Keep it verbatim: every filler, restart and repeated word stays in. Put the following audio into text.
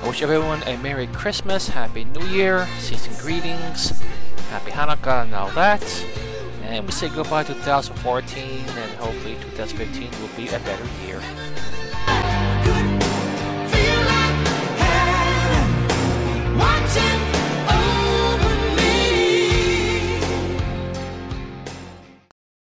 I wish everyone a Merry Christmas, Happy New Year, season greetings, Happy Hanukkah and all that. And we say goodbye to two thousand fourteen, and hopefully two thousand fifteen will be a better year.